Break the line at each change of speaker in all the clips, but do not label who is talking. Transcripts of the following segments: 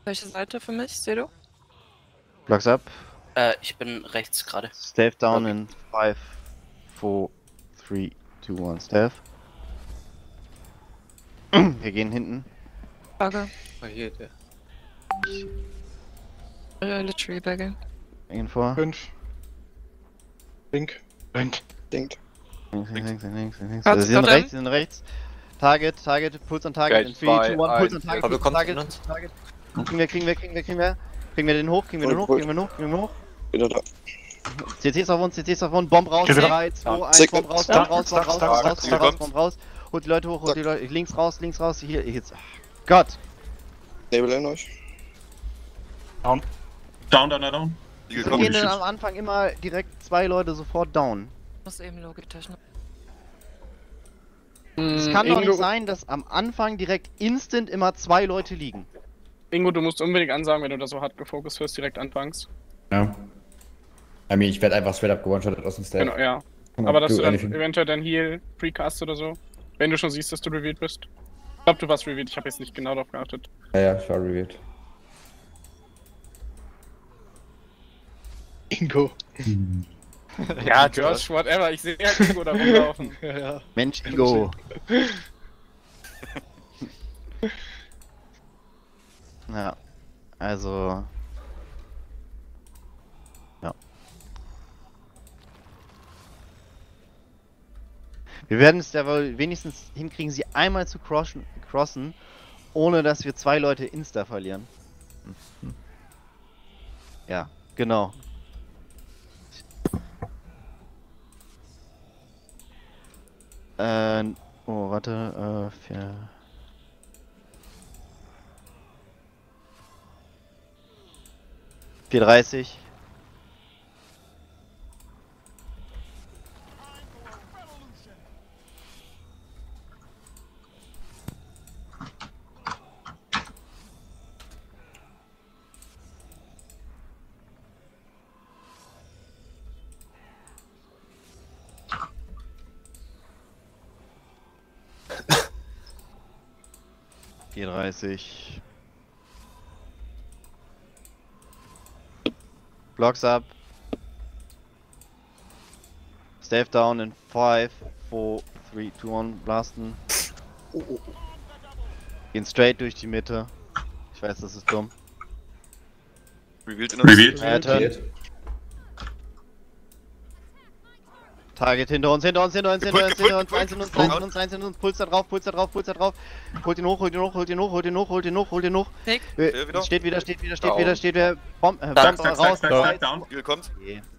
Welche Seite für mich, Sedo?
Blocks up.
Ich bin rechts gerade.
Stealth down in 5, 4, 3, 2, 1. Stealth. Wir gehen hinten.
Frage.
Oh, hier, der.
Literally begging.
Gehen vor.
5. Link.
Denkt.
Links.
Hat's
Sie sind
Gott
rechts, sie sind rechts. Target, Puls on Target.
Geil,
In 3, 2, 1,
zwei,
Puls on
eins.
Target.
Pablo,
Puls on
kommt
Target.
zu
Target. Kriegen wir. Kriegen wir den hoch, kriegen wir den hoch.
Wieder da.
CTs auf uns, Bomb raus.
Geh wieder.
3, 2, 1,
Zick.
Bomb raus,
Stark,
Bomb raus. Holt die Leute hoch, links raus. Hier, jetzt. Gott.
Nebel in euch.
Down.
Down.
Wir gehen dann am Anfang immer direkt 2 Leute sofort down.
Muss eben Logitechnik.
Es kann doch nicht sein, dass am Anfang direkt instant immer 2 Leute liegen.
Ingo, du musst unbedingt ansagen, wenn du da so hart gefokust wirst, direkt anfangs.
Ja. Ich werde einfach straight up gewone-shottet aus dem Stack.
Genau, ja. Aber dass du dann eventuell dein Heal precast oder so, wenn du schon siehst, dass du revealed bist. Ich glaube, du warst revealed, ich habe jetzt nicht genau darauf geachtet.
Ja, ich war revealed.
Ingo.
Ja, Josh, whatever, ich sehe ja Ingo da rumlaufen.
Ja.
Mensch, Ingo. Ja, also... Ja. Wir werden es ja wohl wenigstens hinkriegen, sie einmal zu crossen, ohne dass wir 2 Leute insta verlieren. Ja, genau. Oh, warte, 4:30. Blocks up. Stealth down in 5, 4, 3, 2, 1. Blasten. Gehen straight durch die Mitte. Ich weiß, das ist dumm.
Revealed.
Target hinter uns, eins in uns, Puls da drauf. Holt ihn hoch.
Nick.
Steht wieder. Bomb raus.
Down.
Kommt.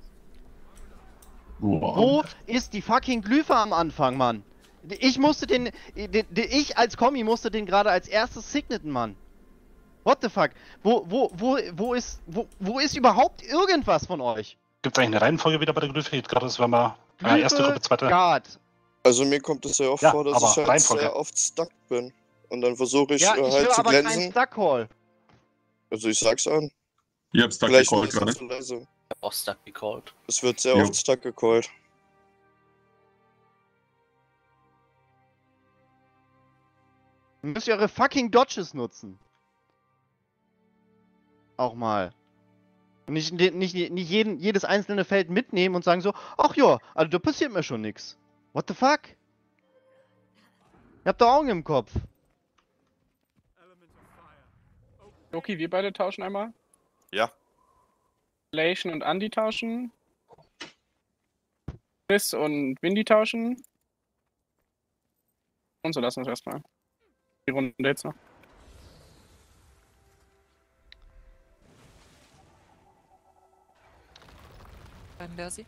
Wo ist die fucking Glyphe am Anfang, Mann? Ich als Kommi musste den gerade als erstes signeten, Mann. What the fuck? Wo ist überhaupt irgendwas von euch?
Gibt es eigentlich eine Reihenfolge wieder bei der Glyphe? Gerade das war mal erste Gruppe, zweite.
Guard.
Also mir kommt es sehr oft
Ja,
vor, dass
aber
ich halt
Reihenfolge.
sehr oft stuck bin. Und dann versuche ich
Ja, ich
halt
höre
zu
aber keinen
glänzen.
Stuck-Call.
Also ich sag's an.
Ihr habt Stuck
Vielleicht
gecallt
ist es
gerade.
zu leise.
Ich hab auch Stuck gecallt.
Es wird sehr
Jo.
oft stuck gecallt.
Müsst ihr eure fucking Dodges nutzen. Auch mal. Und nicht jedes einzelne Feld mitnehmen und sagen so, ach ja, also da passiert mir schon nix. What the fuck? Ihr habt doch Augen im Kopf.
Okay, wir beide tauschen einmal.
Ja.
Relation und Andy tauschen. Chris und Windy tauschen. Und so lassen wir es erstmal. Die Runde jetzt noch.
Beim Bersi.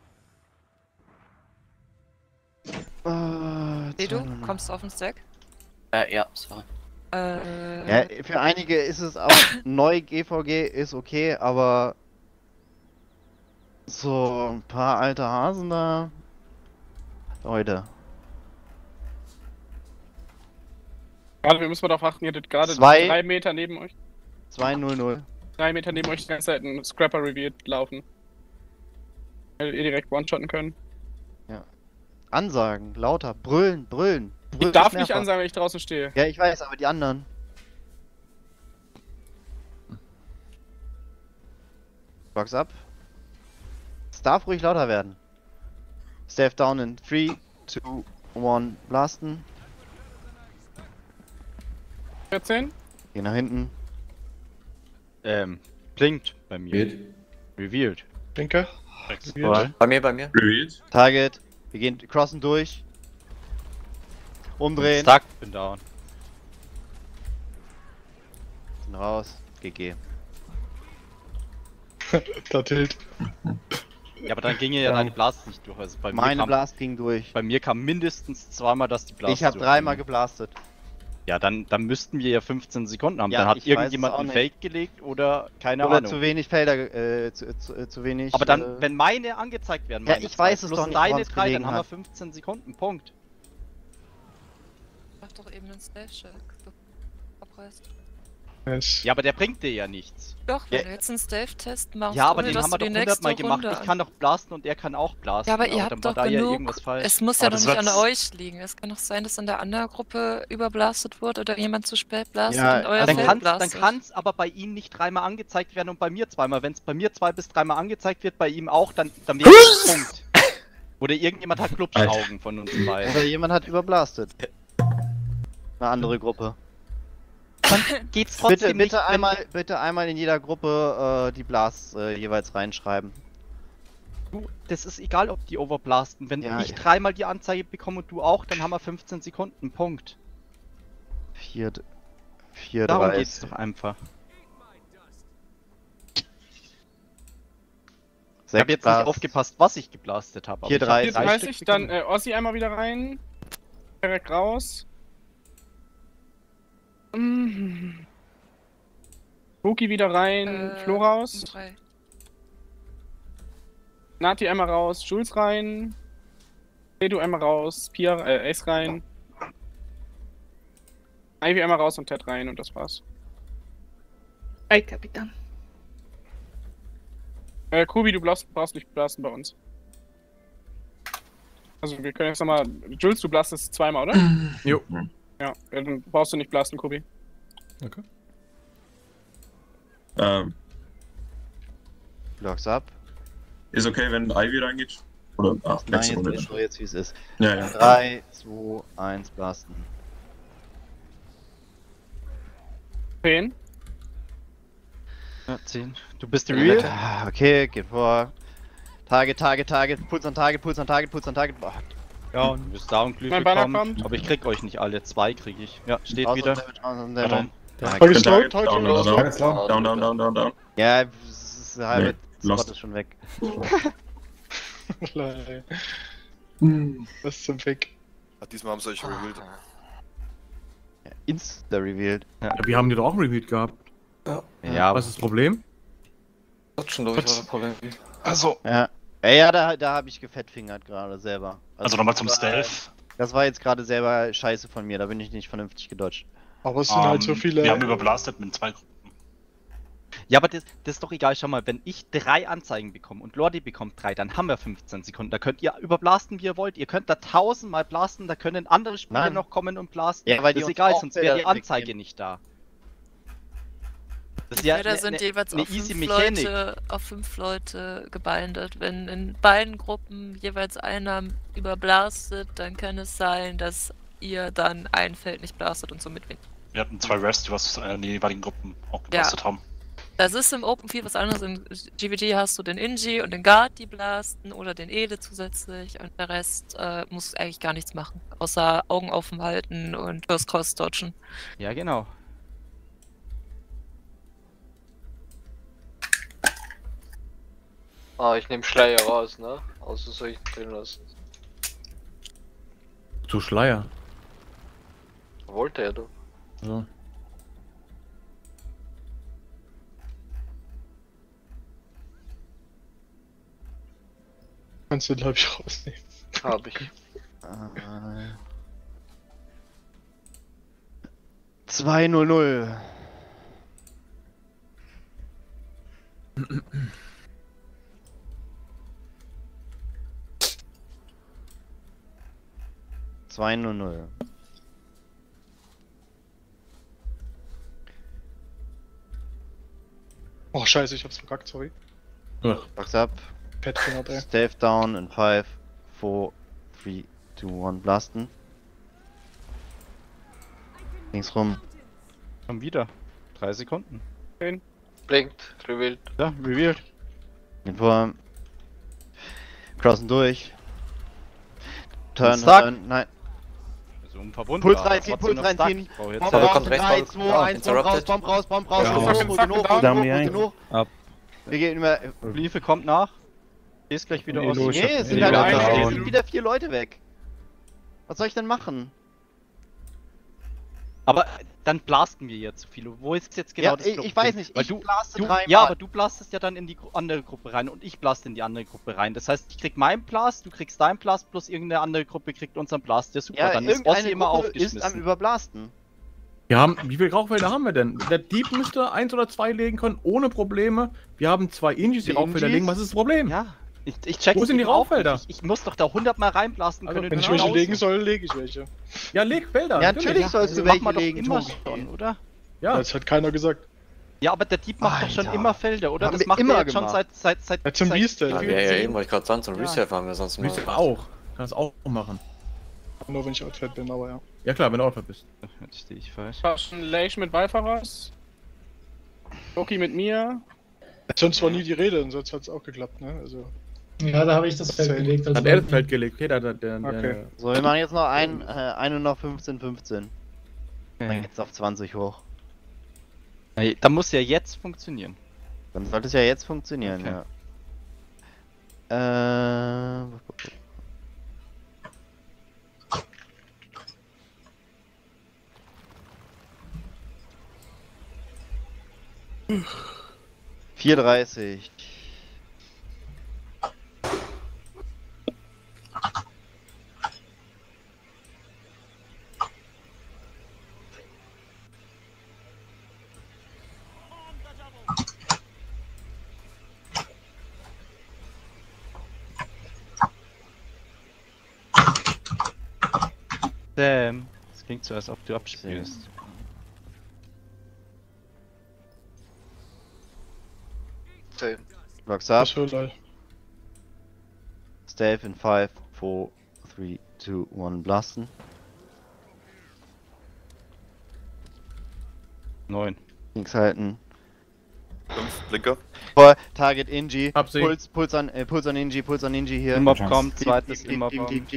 Sedo,
Du kommst auf den Stack.
Ja, sorry.
Ja, für einige ist es auch neu GVG ist okay, aber so ein paar alte Hasen da. Leute.
Gerade, wir müssen mal darauf achten, ihr hattet gerade 3 Meter neben euch.
2-0-0.
3 Meter neben euch die ganze Zeit ein Scrapper revealed laufen. Hättet ihr direkt one-shotten können.
Ja. Ansagen, lauter, brüllen.
Ich darf nicht ansagen, wenn ich draußen stehe.
Ja, ich weiß, aber die anderen. Blocks ab. Es darf ruhig lauter werden. Stave down in 3, 2, 1, blasten.
14.
Geh nach hinten.
Blinkt bei mir.
Revealed.
Revealed.
Denke.
Voll.
Bei mir.
Revealed.
Target. Wir gehen crossen durch. Umdrehen.
Stuck. Bin down.
Sind raus. GG.
Da tilt.
Ja, aber dann ging ja deine Blast nicht durch. Also bei
Meine
mir kam,
Blast ging durch.
bei mir kam mindestens zweimal, dass die Blast
Ich habe
durchging.
dreimal geblastet.
Ja, dann müssten wir ja 15 Sekunden haben.
Ja,
dann hat
ich weiß
irgendjemand
es auch
einen
nicht.
Fake gelegt oder keine
Oder
Ahnung.
zu wenig Felder, zu wenig.
Aber dann, wenn meine angezeigt werden,
Ja,
meine
ich
zwei
weiß es
plus
doch nicht,
deine
woran's
3,
gelegen
dann haben wir
hat.
15 Sekunden. Punkt.
Mach doch eben einen Stealth-Check. Abreißt.
Ja, aber der bringt dir ja nichts.
Doch, wenn
Ja.
du jetzt einen Stealth-Test machst,
Ja, aber
ohne
den
dass
haben wir
du
doch
die
100 Mal
nächste
gemacht.
Runde
Ich kann doch blasten und er kann auch blasten.
Ja, aber ihr
dann
habt
war
doch
da ja
genug.
irgendwas falsch.
Es muss ja
Aber
doch
das
nicht an
war's.
euch liegen. Es kann doch sein, dass in der anderen Gruppe überblastet wurde oder jemand zu spät blastet
Ja,
und euer
also
Feld
Dann
blastet.
kann's aber bei ihm nicht dreimal angezeigt werden und bei mir zweimal. Wenn es bei mir 2 bis 3 Mal angezeigt wird, bei ihm auch, dann wäre das ein Punkt. Oder irgendjemand hat Glubschaugen von uns beiden.
Oder jemand hat überblastet. Eine andere Gruppe.
Dann geht's trotzdem nicht, wenn-
Bitte einmal in jeder Gruppe die Blasts jeweils reinschreiben.
Du, das ist egal, ob die overblasten. Wenn
Ja,
ich
ja.
3-mal die Anzeige bekomme und du auch, dann haben wir 15 Sekunden. Punkt.
4,
Darum
3.
geht's doch einfach. Ich habe jetzt nicht aufgepasst, was ich geblastet habe.
4:30.
34, dann Ossi einmal wieder rein. Direkt raus. Spooky wieder rein. Flo raus.
3.
Nati einmal raus. Jules rein. Edu einmal raus. Pia, Ace rein. Ivy einmal raus und Ted rein und das war's.
Ey, Kapitän.
Kubi, du brauchst nicht blasten bei uns. Also wir können jetzt nochmal. Jules, du blastest zweimal, oder?
Jo.
Ja, dann brauchst du nicht blasten, Kubi.
Okay.
Blocks ab.
Ist okay, wenn Ivy reingeht? Oder
Nein,
nächste Runde.
jetzt, jetzt wie es ist.
Ja, ja.
3, 2, 1, blasten.
10.
Ja, 10. Du bist real?
Okay, geht vor. Target, Puls an Target. Boah.
Ja, du bist down, Glück
Mein Banner
bekommen.
kommt.
Aber ich krieg euch nicht alle. 2 krieg ich. Ja, steht
Raus
wieder.
aus dem Damage, raus aus dem
Pardon.
Damage. Ja,
Target
Bin
Target,
Target, down,
Target.
down,
Target
down, down, down, down, down.
ja, es ist der halbe
Nee, lost.
Spot ist schon weg.
Was zum Fick.
Diesmal haben sie euch revealed.
Ja, Insta-revealed.
Ja, wir haben die doch auch Revealed gehabt.
Ja,
Was ist das Problem?
Also,
Ja. Ja, da habe ich gefettfingert gerade selber.
also nochmal zum
das war-
Stealth.
Das war jetzt gerade selber scheiße von mir, da bin ich nicht vernünftig gedodged.
Aber es sind halt so viele.
Wir haben überblastet mit 2 Gruppen.
Ja, aber das ist doch egal. Schau mal, wenn ich 3 Anzeigen bekomme und Lordi bekommt 3, dann haben wir 15 Sekunden. Da könnt ihr überblasten, wie ihr wollt. Ihr könnt da 1000-mal blasten, da können andere Spieler
Nein.
noch kommen und blasten.
Ja, weil die
das ist
uns
egal,
auch
sonst wäre die
Felder
Anzeige
wegnehmen.
nicht da. Das ist
Ja,
ja
da sind jeweils
eine
auf
easy
5
Mechanik.
Leute, auf 5 Leute gebindet. Wenn in beiden Gruppen jeweils einer überblastet, dann kann es sein, dass ihr dann ein Feld nicht blastet und somit winkt.
Wir hatten 2 Rest, die was in den jeweiligen Gruppen auch geblastet haben.
Das ist im Open viel was anderes. Im GVG hast du den Inji und den Guard, die blasten oder den Ele zusätzlich und der Rest muss eigentlich gar nichts machen. Außer Augen offen halten und First Cross dodgen.
Ja, genau.
Ich nehme Schleier raus, ne? Außer soll ich drin lassen.
Zu Schleier.
Wollte er, du.
So.
Kannst du, glaube ich, rausnehmen.
Hab ich.
2-0-0.
Oh, scheiße, ich hab's verkackt, sorry.
Box up.
Petgranat, ey.
Stave down in 5, 4, 3, 2, 1. Blasten. Links rum.
Schon wieder. 3 Sekunden.
Blinkt, revealed.
Ja, revealed.
Den vor. Crossen durch. Turn,
Stuck.
turn, nein.
So unverwundbar.
Puls
aber
reinziehen,
trotzdem
Puls
noch stuck.
reinziehen.
Ich brauche jetzt
Bomb
Ball
raus,
kommt rechts,
3,
Ball.
2,
Ja,
1, Bomb raus, Bomb raus, Bomb raus.
Ja,
Genug,
Fuck,
genug,
down.
genug.
Ab.
Wir gehen immer.
Briefe kommt nach. Gehst gleich wieder aus.
Elo, ich hab-
Nee, es sind
Elo
halt
down.
einfach, es sind wieder 4 Leute weg. Was soll ich denn machen?
Aber dann blasten wir jetzt zu viel. Wo ist jetzt genau
Ja,
das
ich
Problem?
weiß nicht,
Weil
ich
du,
blaste
du,
dreimal.
ja, aber du blastest ja dann in die andere Gruppe rein und ich blaste in die andere Gruppe rein. Das heißt, ich krieg meinen Blast, du kriegst deinen Blast, plus irgendeine andere Gruppe kriegt unseren Blast. Ja, super,
Ja,
dann ist
irgendeine
Ossi immer
Gruppe ist am
aufgeschmissen.
Überblasten.
Wir haben, wie viele Rauchfelder haben wir denn? Der Dieb müsste 1 oder 2 legen können, ohne Probleme. Wir haben 2 Ingis, die
Die
Rauchfelder
Ingis?
legen. Was ist das Problem?
Ja, ich check
Wo sind die
eben auch
Rauchfelder?
nicht. Ich muss doch da 100 Mal reinblasten
Also,
können.
Wenn ich
und
welche
raus.
legen soll, lege ich welche.
Ja, leg Felder.
Ja, natürlich sollst du welche
Machen wir doch
legen,
immer
Tobi.
schon, oder?
Ja,
Das hat keiner gesagt.
Ja, aber der Dieb macht doch schon
Alter.
immer Felder, oder?
Haben
Das
wir
macht
immer
er jetzt schon
gemacht.
seit
Ja, zum Beast,
Ja,
ey.
ja, eben, wollte ich gerade sagen, zum
Ja.
Reset haben wir sonst immer.
Reset auch. Kann das auch machen.
Nur wenn ich outfit bin, aber ja.
Ja klar, wenn du Outfit bist.
Jetzt stehe ich falsch.
Tauschen Leish mit Beifahrer. Loki mit mir.
Sonst war nie die Rede und sonst hat es auch geklappt, ne? Also.
Ja, da habe ich das Feld gelegt.
Hat er das Feld gelegt. Okay, der
Okay.
So, wir machen jetzt noch eine noch 15, 15. Dann geht's auf 20 hoch.
Hey, da muss ja jetzt funktionieren.
Dann sollte es ja jetzt funktionieren,
Okay.
ja. 4:30.
Damn. Das klingt so, als ob du abspielst.
Same.
Rocks up.
Das war lol.
Stave in 5, 4, 3, 2, 1. Blasten.
9.
Links halten.
5 Blinker.
Voll, Target Inji.
Hab sie.
Puls an Inji, Puls an Inji hier.
Immob kommt, zweites Immob.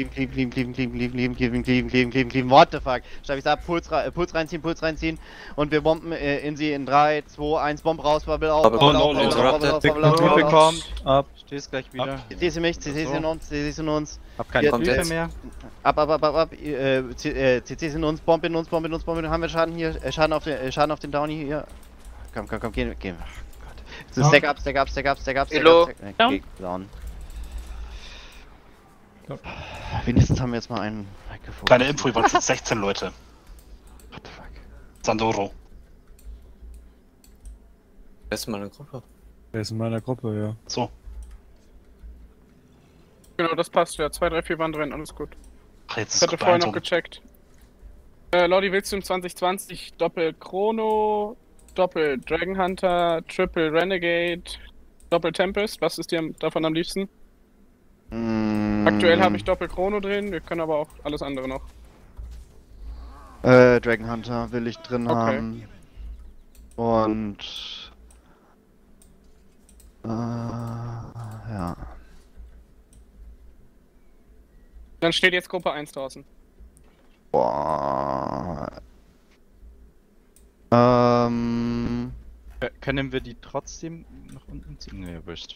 What the fuck? Schreib ich's ab, Puls reinziehen. Und wir bomben Inji in 3, 2, 1, Bomb raus, Bubble auf.
Briefe kommt, ab. Stehst gleich wieder.
CC mich, CC ist in uns.
Hab keine
Kommt
Briefe
jetzt.
mehr.
Ab. CC ist in uns, Bomb in uns. Haben wir Schaden hier, Schaden auf den Downy hier. Komm, gehen. Ach Gott. So, stack up.
Elo.
Down. Wenigstens haben wir jetzt mal einen weggefunden.
Kleine Info, ihr waren jetzt 16 Leute.
What the fuck?
Sandoro.
Wer ist in meiner Gruppe?
Der ist in meiner Gruppe, ja.
So.
Genau, das passt ja. 2, 3, 4 waren drin, alles gut.
Ach, jetzt
Ich
ist
hatte
Gruppe
vorher
1
noch
um.
gecheckt. Lordi, willst du im 2020 Doppel Chrono, Doppel Dragon Hunter, Triple Renegade, Doppel Tempest? Was ist dir davon am liebsten? Aktuell habe ich Doppel Chrono drin, wir können aber auch alles andere noch.
Dragon Hunter will ich drin
Okay.
haben. Und. Ja.
Dann steht jetzt Gruppe 1 draußen.
Boah.
Können wir die trotzdem nach unten ziehen? Nee, wurscht.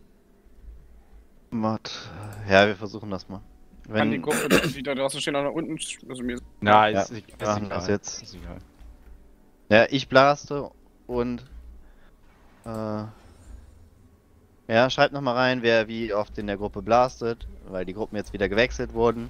Ja, wir versuchen das mal.
Kann die Gruppe, die da draußen stehen, auch nach unten. Also mir
Na,
Ja,
ist
wir
egal.
machen das jetzt.
Ist egal.
Ja, ich blaste und. Ja, schreibt nochmal rein, wer wie oft in der Gruppe blastet, weil die Gruppen jetzt wieder gewechselt wurden.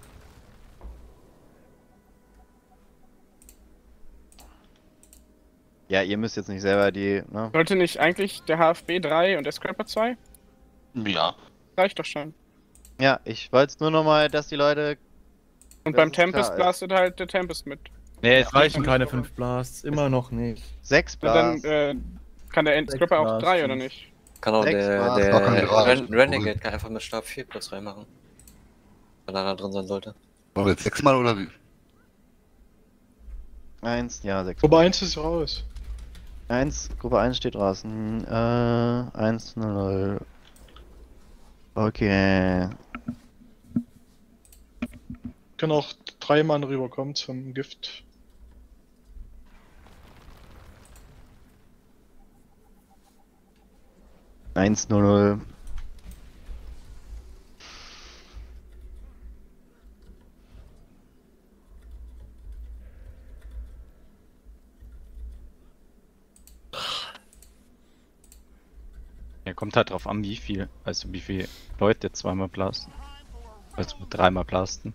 Ja, ihr müsst jetzt nicht selber die, ne?
sollte nicht eigentlich der HFB 3 und der Scrapper 2?
Ja.
Reicht doch schon.
Ja, ich wollte nur nochmal, dass die Leute.
Und
Das
beim
ist klar,
Tempest
ist.
blastet halt der Tempest mit.
Nee,
Es reichen keine 5 Blasts, immer noch nicht.
6
Na,
Blast.
dann kann der Scrapper auch 3 oder nicht?
Kann auch
6
der
war's.
Da kann ich raten.
Renegade kann einfach mit Stab 4 plus reinmachen. Wenn er da drin sein sollte.
War jetzt 6-mal oder wie?
1, ja, 6.
Gruppe 1 ist raus.
1, Gruppe 1 steht draußen. 1, 0. Okay.
Können auch 3 Mann rüberkommen zum Gift.
Eins 0.
Ja, kommt halt drauf an, wie viel Leute zweimal blasten. Also dreimal blasten.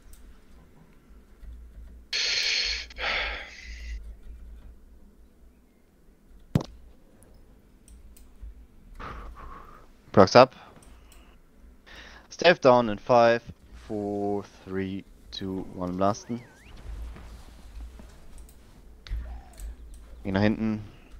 Procs up. Step down in 5, 4, 3, 2, 1 blasten. Geh nach hinten.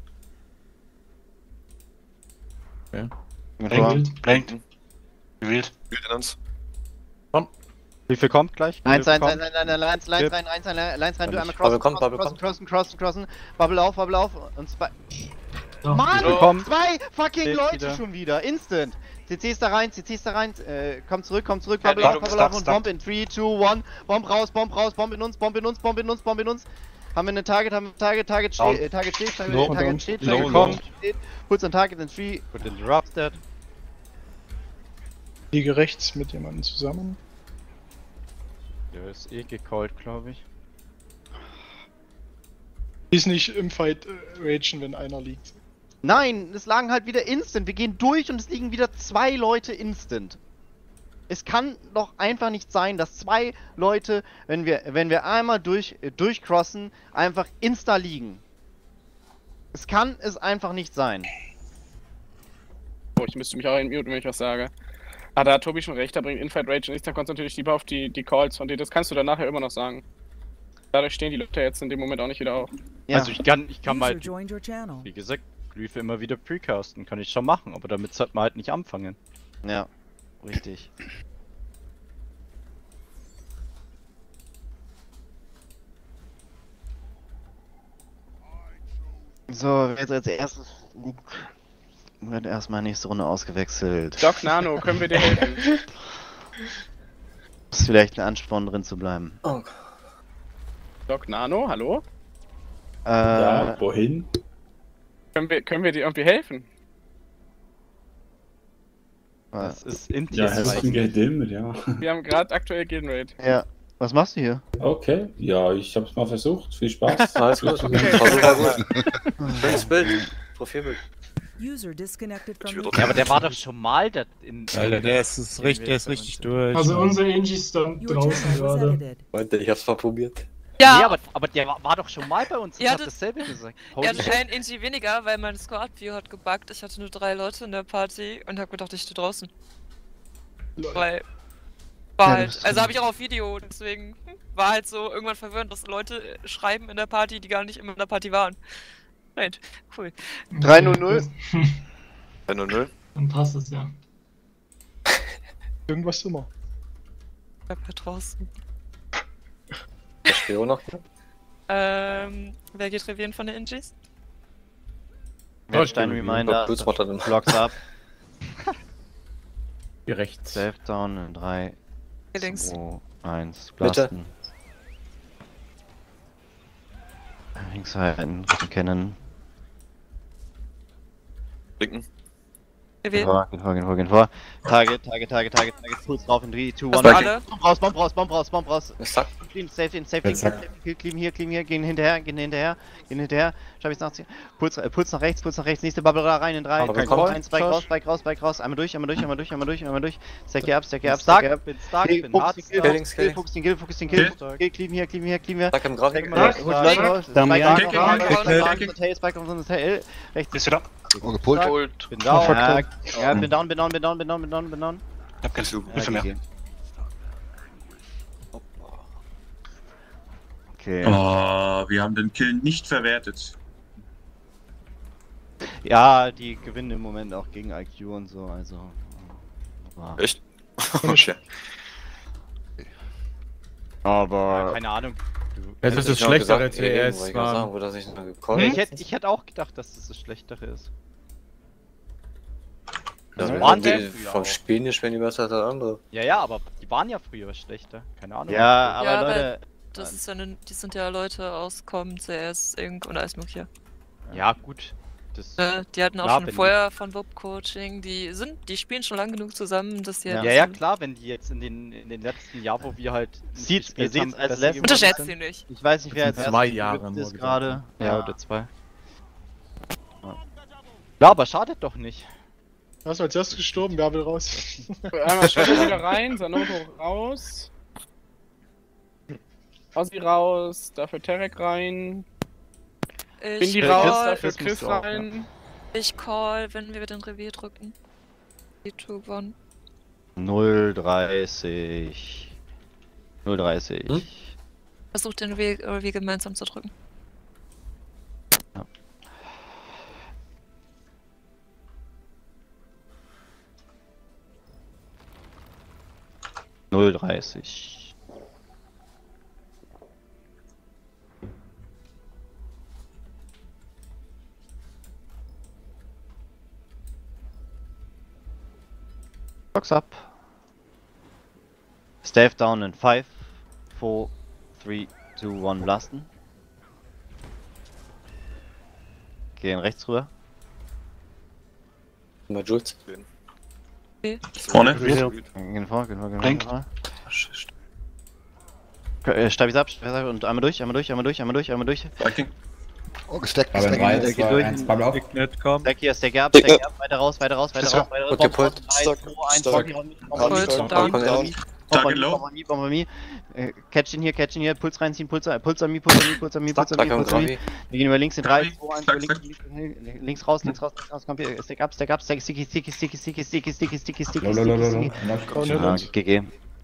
Okay.
Blinkt. Gewählt.
Gilt in uns.
Wie viel kommt gleich?
1, 1, 1, 1, 1, 1, Lines rein, 1, Lines rein, du einmal
Bubble kommt, Bubble kommt.
crossen. Bubble auf und zwei.
So.
Mann!
Willkommen.
2 fucking
Steht
Leute
wieder.
schon wieder. Instant. CC's da rein. Komm zurück.
Ja,
Bubble auf
stuck,
und
stuck.
Bomb in 3, 2, 1. Bomb raus, Bomb in uns. Haben wir einen Target, Target steht, Target steht. Puls an Target in 3.
Put in the Rupstead.
Liege rechts mit jemandem zusammen.
Der ist eh gecallt, glaube ich.
Ist nicht im Fight ragen, wenn einer liegt.
Nein, es lagen halt wieder instant. Wir gehen durch und es liegen wieder 2 Leute instant. Es kann doch einfach nicht sein, dass 2 Leute, wenn wir einmal durchcrossen, einfach insta liegen. Es kann es einfach nicht sein.
Oh, ich müsste mich auch entmuten, wenn ich was sage. Ah, da hat Tobi schon recht, da bringt Infight Rage nichts, da konzentriere ich lieber auf die Calls von dir. Das kannst du dann nachher immer noch sagen. Dadurch stehen die Leute jetzt in dem Moment auch nicht wieder auf.
Ja.
Also ich kann mal, wie gesagt, Glyphe immer wieder precasten, kann ich schon machen, aber damit sollte man halt nicht anfangen.
Ja, richtig. So, wer jetzt als erstes liegt, wird erstmal nächste Runde ausgewechselt.
Doc Nano, können wir dir helfen?
Ist vielleicht ein Ansporn drin zu bleiben.
Oh.
Doc Nano, hallo?
Ja,
wohin?
Können wir dir irgendwie helfen?
Das ist
Ja,
Inti's
helfen geht immer, ja.
Wir haben gerade aktuell Gilden Raid.
Ja, was machst du hier?
Okay, ja, ich hab's mal versucht. Viel Spaß.
Alles gut. Versuch war gut. Schönes Bild. Profilbild.
Ja, aber der war doch schon mal da in.
Alter, der ist richtig durch.
Also unser Inji ist dann draußen gerade.
Leute, ich hab's mal probiert.
Ja,
Nee, aber der war doch schon mal bei uns und
Ja,
hat
das-
dasselbe gesagt.
er
Holy
hat
shit.
einen Inji weniger, weil mein Squad-View hat gebuggt. Ich hatte nur 3 Leute in der Party und hab gedacht, ich stehe draußen. Weil. War
Ja,
halt.
das
Also habe ich auch auf Video, deswegen war halt so irgendwann verwirrend, dass Leute schreiben in der Party, die gar nicht immer in der Party waren. Right, cool.
3-0-0.
1-0.
Dann passt es ja.
Irgendwas immer.
Ich bleib halt draußen.
Der Spion noch?
Wer geht revieren von den Injis?
Dein Reminder.
Blutsmod hat den
Blocks ab.
Hier rechts.
Safe down in 3,
Hier links.
2, 1.
Mitte.
Blasten. Links halten, Richtung kennen.
Blinken.
Gewählt.
Gehen vor. Target. Puls drauf in 3, 2, 1.
alle.
Bomb raus.
Zack.
Clean, safe,
Zack.
clean hier, gehen hinterher. Schau ich nachziehen. Puls nach rechts, nächste Bubble da rein in 3,
Aber
2,
kommt.
1, Bike raus. Einmal durch. Stack hier ab.
Bin stark, bin hart.
Fokus den Kill. Clean hier.
Zack im Graben.
Holt Leute raus. Spike auf unser Tail. Rechts.
Ist wieder.
Oh, gepult.
Holt.
Bin down. Ja, bin down.
Ich hab keine Hilfe mehr.
Okay.
Oh, wir haben den Kill nicht verwertet.
Ja, die gewinnen im Moment auch gegen IQ und so, also. Aber
Echt? Okay.
Aber.
Keine Ahnung.
Es ist das schlechtere CS.
Ich hätte auch gedacht, dass das schlechtere ist.
Das
waren
vom Spiel nicht, wenn die besser als andere.
Ja, aber die waren ja früher schlechter. Keine Ahnung.
Ja, aber
Ja,
Leute.
Das ist ja die sind ja Leute aus Com, CS, Inc. und alles mögliche.
Ja, gut. Das
Die hatten auch
klar,
schon
wenn
vorher von WoP-Coaching, die spielen schon lang genug zusammen, dass die
ja, klar, wenn die jetzt in den letzten Jahren, wo wir halt
Ihr seht's als Lesson.
Unterschätzt sie nicht.
Ich weiß nicht, wer jetzt
2 Jahre
ist gerade.
Ja, oder 2. Ja, aber schadet doch nicht.
Du hast als erstes gestorben, Bärbel raus.
Einmal Shadow wieder rein, Sanoto raus. Ossi raus, dafür Terek rein. Bindi raus, dafür Chris rein.
Ich call, wenn wir den Revier drücken. Die 2-1.
0,30. 0,30.
Versucht den Revier gemeinsam zu drücken.
Ja. $0,30. Box up. Staff down in 5, 4, 3, 2, 1 blasten. Gehen rechts rüber.
Mal Jules.
Okay.
Vorne.
Gehen vor. Stabilis ab und einmal durch.
Viking.
Oh, gesteckt.
Stack hier, stack ab, weiter raus.
Okay, Pult.
3, 2, 1,
Target low.
Catch ihn hier, Puls reinziehen, Puls an mir. Wir gehen über links in 3, 2, 1, links raus, kommt hier, stack up, sticky. GG.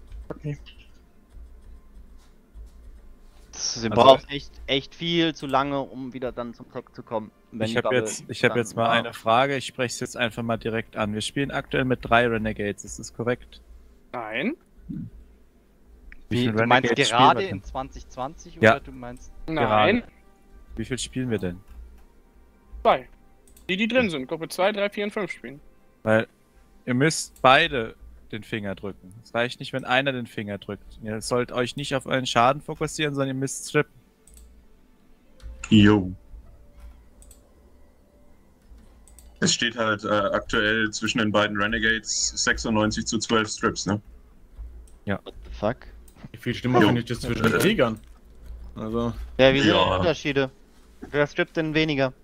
Sie braucht echt viel zu lange, um wieder dann zum Tag zu kommen.
Ich habe jetzt mal eine Frage, ich spreche es jetzt einfach mal direkt an. Wir spielen aktuell mit 3 Renegades, ist das korrekt?
Nein.
Wie, du meinst gerade in 2020
ja.
Oder du meinst...
Nein.
Gerade. Wie viel spielen wir denn?
2. Die drin sind. Gruppe 2, 3, 4 und 5 spielen.
Weil ihr müsst beide den Finger drücken. Es reicht nicht, wenn einer den Finger drückt. Ihr sollt euch nicht auf euren Schaden fokussieren, sondern ihr müsst strippen.
Jo. Es steht halt aktuell zwischen den beiden Renegades 96 zu 12 Strips, ne?
Ja.
Fuck.
Wie viel Stimme finde ich das zwischen den Kriegern? Also.
Ja, wie sind die Unterschiede? Wer strippt denn weniger?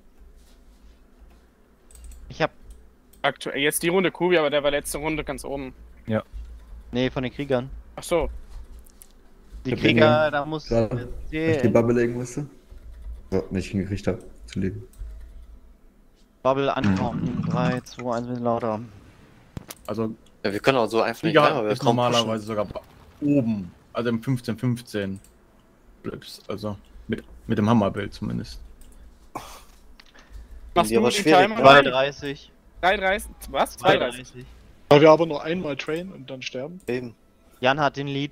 Ich hab.
Aktuell jetzt die Runde Kubi, aber der war letzte Runde ganz oben.
Ja.
Nee, von den Kriegern.
Ach so.
Die Krieger, da muss.
Weil ich die Bubble legen musste. So, nicht hingekriegt habe zu legen.
Bubble ankommen. 3, 2, 1, bisschen lauter.
Also.
Ja, wir können auch so einfach nicht
Krieger ist normalerweise sogar oben. Also im 15-15 Blips. Also mit dem Hammerbild zumindest.
Machst du die Timer?
2,30.
3,30. Was? 2,30.
Weil wir aber nur einmal trainen und dann sterben.
Eben.
Jan hat den Lead.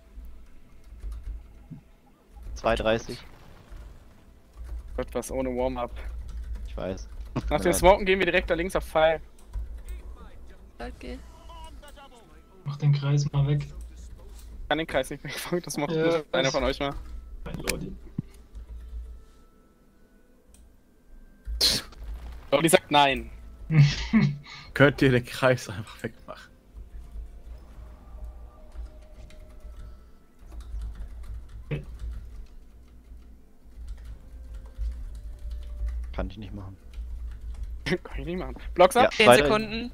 2,30.
Gott, was ohne Warm-up.
Ich weiß.
Nach dem Smoken gehen wir direkt da links auf Pfeil.
Okay.
Mach den Kreis mal weg.
Ich kann den Kreis nicht wegfangen, das macht
Ja,
einer von euch mal.
Lordi.
Lordi sagt nein.
Könnt ihr den Kreis einfach wegmachen?
Kann ich nicht machen.
Kann ich nicht machen. Blocks ab.
10 Sekunden.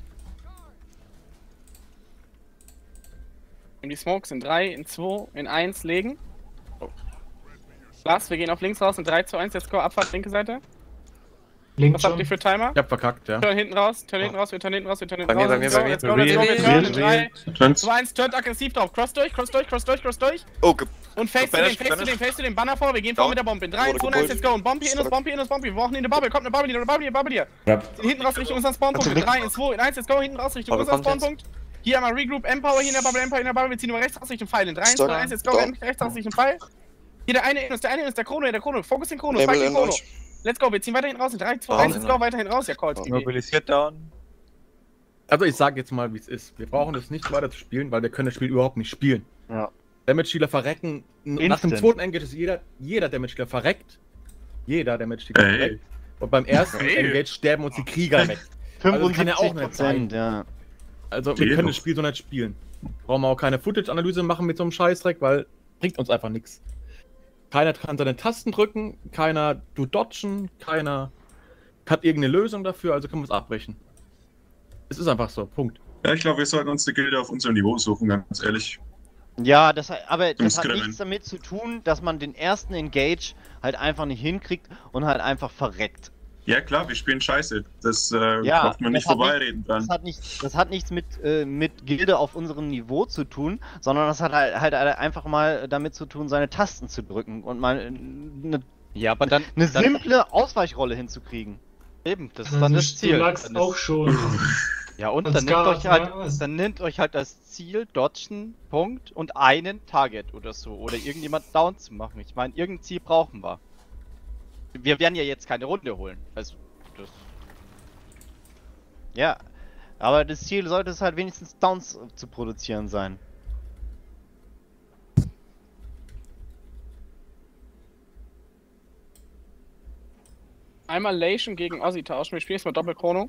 In die Smokes in 3, in 2, in 1 legen. Oh. Lars, wir gehen auf links raus in 3, 2, 1, jetzt go, Abfahrt, linke Seite.
Links
Was habt ihr für Timer?
Ich hab verkackt, ja.
Turn hinten raus, wir turn hinten raus.
Bei mir.
Let's go, wir turn in 3, 2, 1, turnt aggressiv drauf. Cross durch.
Oh,
Und face to den, Banner vor, wir gehen vor mit der Bombe. In 3, 2, 1, let's go. Und Bomb hier in uns, wir brauchen hier eine Bubble. Kommt eine Bubble hier. Hinten raus Richtung unseren Spawnpunkt. In 3, 2, 1, let's go. Hinten raus Richtung unseren Spawnpunkt. Hier einmal Regroup, Empower, hier in der Bubble, wir ziehen über rechts raus Richtung Pfeil. In 3, 2, 1, let's go. Rechts raus Richtung Pfeil. Hier der eine in uns, der Chrono. Fokus den Chrono, spike den Chrono. Let's go, wir ziehen weiter hinten raus. In 3, 2, 1, let's go. Weiter hinten raus, ja, Calls.
Mobilisiert down.
Also ich sag jetzt mal, wie es ist. Wir brauchen das nicht weiter zu spielen, weil wir können das Spiel überhaupt nicht spielen.
Ja.
Damage-Dealer verrecken. Nach dem zweiten Engage ist jeder Damage-Dealer verreckt. Jeder Damage-Dealer verreckt. Und beim ersten Engage sterben uns die Krieger weg.
75%, ja.
Also wir können das Spiel so nicht spielen. Brauchen wir auch keine Footage-Analyse machen mit so einem Scheißdreck, weil bringt uns einfach nichts. Keiner kann seine Tasten drücken, keiner dodgen, keiner hat irgendeine Lösung dafür, also können wir es abbrechen. Es ist einfach so, Punkt.
Ja, ich glaube, wir sollten uns eine Gilde auf unserem Niveau suchen, ganz ehrlich.
Ja, aber das hat nichts damit zu tun, dass man den ersten Engage halt einfach nicht hinkriegt und halt einfach verreckt.
Ja klar, wir spielen Scheiße. Das braucht man nicht vorbeireden dran.
Das hat nichts mit Gilde auf unserem Niveau zu tun, sondern das hat halt einfach mal damit zu tun, seine Tasten zu drücken und mal eine simple Ausweichrolle hinzukriegen.
Eben, das ist dann das Ziel.
Du lagst auch schon.
Ja, und dann nehmt euch halt das Ziel, dodgen, Punkt und einen Target oder so. Oder irgendjemand down zu machen. Ich meine, irgendein Ziel brauchen wir. Wir werden ja jetzt keine Runde holen. Also, das.
Ja, aber das Ziel sollte es halt wenigstens Downs zu produzieren sein.
Einmal Lation gegen Ozzy tauschen, wir spielen jetzt mal Doppel-Chrono.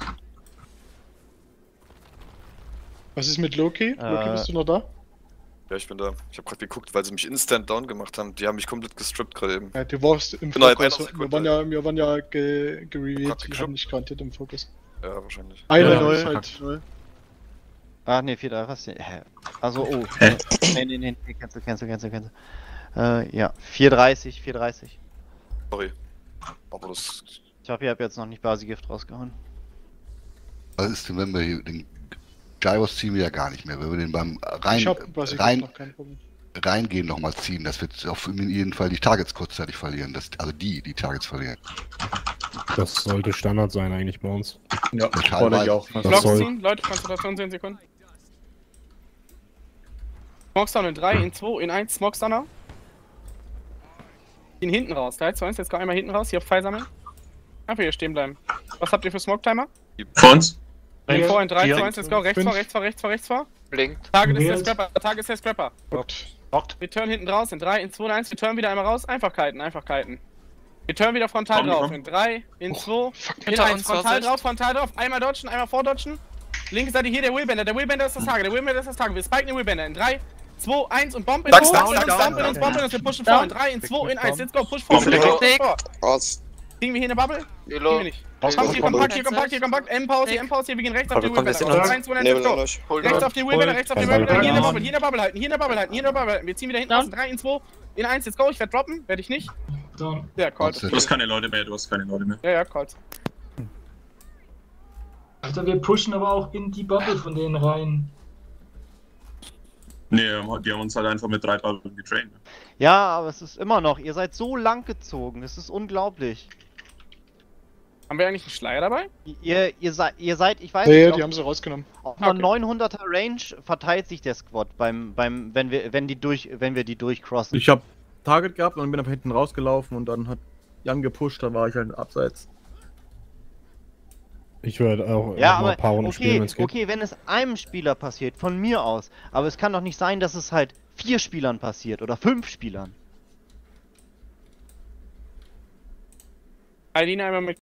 Was ist mit Loki? Loki, bist du noch da?
Ja, ich bin da. Ich habe gerade geguckt, weil sie mich instant down gemacht haben. Die haben mich komplett gestrippt gerade eben.
Ja, du warst im Fokus. Wir waren ja gereviewt, die haben nicht garantiert im Fokus.
Ja, wahrscheinlich.
1-0 halt. 0.
Ach nee, 4-3, was denn? Also, oh. Nee, cancel. Ja, 4-30.
Sorry. Aber das...
Ich hoffe, ihr habt jetzt noch nicht Basigift rausgehauen.
Was ist denn, wenn wir hier den Gyros ziehen wir ja gar nicht mehr, wenn wir den beim Reingehen nochmal ziehen, das wird auf jeden Fall die Targets kurzzeitig verlieren, also die Targets verlieren.
Das sollte Standard sein eigentlich bei uns.
Ja, fordere ich auch.
Blocks ziehen, Leute, Konzentration 10 Sekunden. Smokestunner in 3, in 2, in 1, Smokestunner. Ihn hinten raus, 3, 2, 1, jetzt kommt einmal hinten raus, hier auf Pfeil sammeln. Einfach hier stehen bleiben. Was habt ihr für Smoke-Timer?
Vor uns?
Vor in 3, 2, 1, let's go, rechts vor.
Blinkt.
Target ist der Scrapper. Wir turn hinten raus, in 3, in 2, in 1, wir turn wieder einmal raus, Einfachkeiten. Wir turn wieder frontal drauf, in 3, in 2, in 1, frontal drauf, einmal dodgen, einmal vordodgen. Linke Seite hier der Willbender ist das Target, wir spiken den Willbender in 3, 2, 1 und Bomb in 2, Bomb in uns, wir pushen vor, in 3, in 2, in 1, let's go, push vor. Kriegen wir hier eine Bubble? Kriegen wir nicht. Hier kompakt, M-Pause hier, wir gehen rechts auf die Willbender. 3, 2, 1, let's go. Rechts auf die Willbender, hier in der Bubble halten. Wir ziehen wieder hinten raus, in 3, in 2, in 1, let's go, ich werde droppen, werde ich nicht. Ja, Calls.
Du hast keine Leute mehr,
Ja, Calls.
Alter, wir pushen aber auch in die Bubble von denen rein.
Nee, die haben uns halt einfach mit 3 Bubblen getraint.
Ja, aber es ist immer noch, ihr seid so lang gezogen, es ist unglaublich.
Haben wir eigentlich einen Schleier dabei?
Ihr seid, ich weiß
nicht.
Nee,
die haben sie rausgenommen.
Auf einer 900er Range verteilt sich der Squad wenn wir die durchcrossen.
Ich hab Target gehabt und bin nach hinten rausgelaufen und dann hat Jan gepusht, da war ich halt abseits.
Ich würde auch
mal
ein paar Runden spielen, wenn es geht.
Okay, wenn es einem Spieler passiert, von mir aus. Aber es kann doch nicht sein, dass es halt 4 Spielern passiert oder 5 Spielern.
Eileen einmal mit